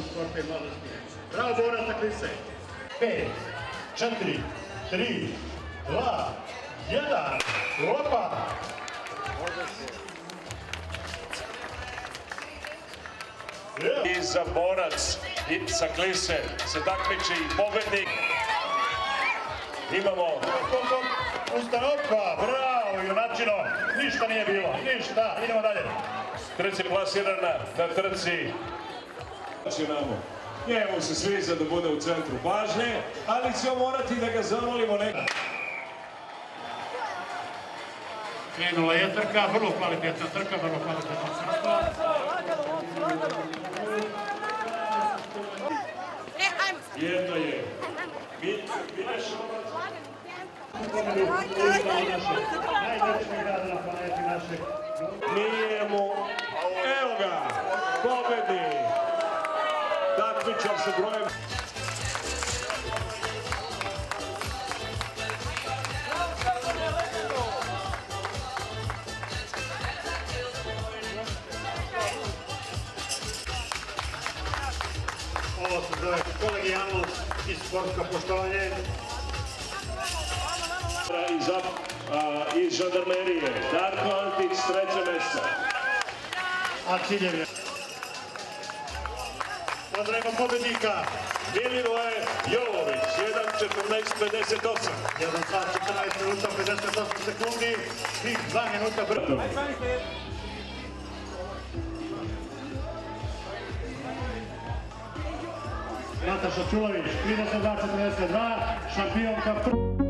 sporta i mladosti. Bravo, borac Klise. 5, 4, 3, 2, 1, opa! I za borac sa Klise se takmiči i pobednik. Imamo Ustanovka, bravo, junačino, ništa nije bilo, ništa, idemo dalje. treći plasirana na trci. Njemu se sviđa da bude u centru pažnje, ali ćemo morati da ga zamolimo nekako. Krenula je trka, vrlo kvalitetna trka, vrlo kvalitetna trka. Jedno je Mileš Najveći grad na planeti našeg. nije mu, evo ga, pobedi. Takmičar sa brojem. Ovo se zove kolegijalnost i sportsko poštovanje. Iz žandarmerije, Darko Antić, treće mjesto. A ciljev je. Pozdravimo pobednika. Milivoje Jovović, 1:14:58. 1 sat 14 minuta 58 sekundi i 2 minuta brzo. Nataša Čulović, 32:42, šampionka